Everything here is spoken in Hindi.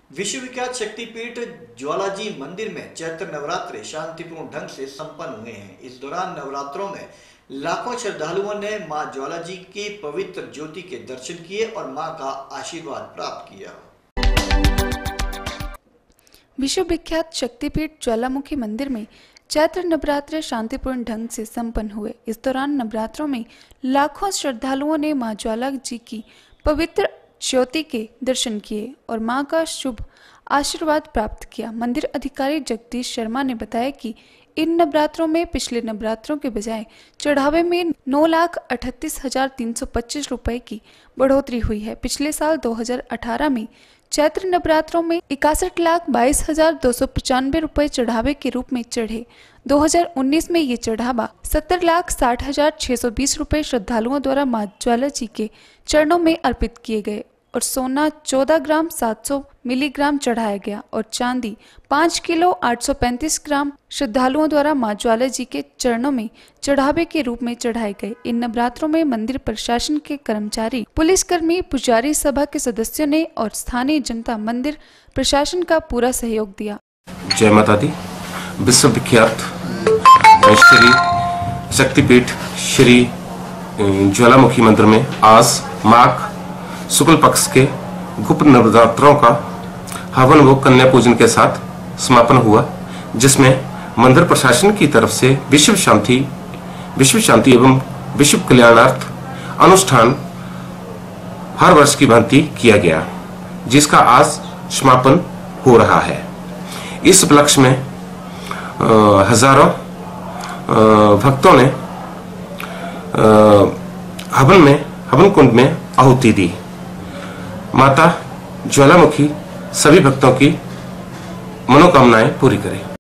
विश्वविख्यात शक्तिपीठ ज्वालाजी मंदिर में चैत्र नवरात्रे शांतिपूर्ण ढंग से संपन्न हुए हैं। इस दौरान नवरात्रों में लाखों श्रद्धालुओं ने मां ज्वालाजी की पवित्र ज्योति के दर्शन किए और मां का आशीर्वाद प्राप्त किया। विश्वविख्यात शक्तिपीठ ज्वालामुखी मंदिर में चैत्र नवरात्रे शांतिपूर्ण ढंग से संपन्न हुए। इस दौरान नवरात्रों में लाखों श्रद्धालुओं ने मां ज्वाला जी की पवित्र ज्योति के दर्शन किए और मां का शुभ आशीर्वाद प्राप्त किया। मंदिर अधिकारी जगदीश शर्मा ने बताया कि इन नवरात्रों में पिछले नवरात्रों के बजाय चढ़ावे में 9,38,325 रुपए की बढ़ोतरी हुई है। पिछले साल 2018 में चैत्र नवरात्रों में 61,22,295 रुपए चढ़ावे के रूप में चढ़े। 2019 में ये चढ़ावा 70,60,620 रुपए श्रद्धालुओं द्वारा मां ज्वाला जी के चरणों में अर्पित किए गए और सोना 14 ग्राम 700 मिलीग्राम चढ़ाया गया और चांदी 5 किलो 835 ग्राम श्रद्धालुओं द्वारा मां ज्वाला जी के चरणों में चढ़ावे के रूप में चढ़ाए गए। इन नवरात्रों में मंदिर प्रशासन के कर्मचारी, पुलिसकर्मी, पुजारी सभा के सदस्यों ने और स्थानीय जनता मंदिर प्रशासन का पूरा सहयोग दिया। जय माता दी। विश्वविख्यात श्री शक्तिपीठ श्री ज्वालामुखी मंदिर में आज माघ शुक्ल पक्ष के गुप्त नवरात्रों का हवन व कन्या पूजन के साथ समापन हुआ, जिसमें मंदिर प्रशासन की तरफ से विश्व शांति एवं विश्व कल्याणार्थ अनुष्ठान हर वर्ष की भांति किया गया, जिसका आज समापन हो रहा है। इस उपलक्ष्य में हजारों भक्तों ने हवन कुंड में आहुति दी। माता ज्वालामुखी सभी भक्तों की मनोकामनाएं पूरी करे।